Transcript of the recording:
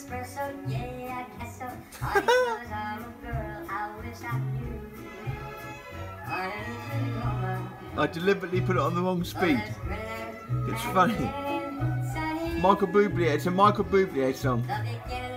espresso, yeah, I guess so. All he knows I'm a girl, I wish I knew. I deliberately put it on the wrong speed. It's funny. Michael Bublé, it's a Michael Bublé song.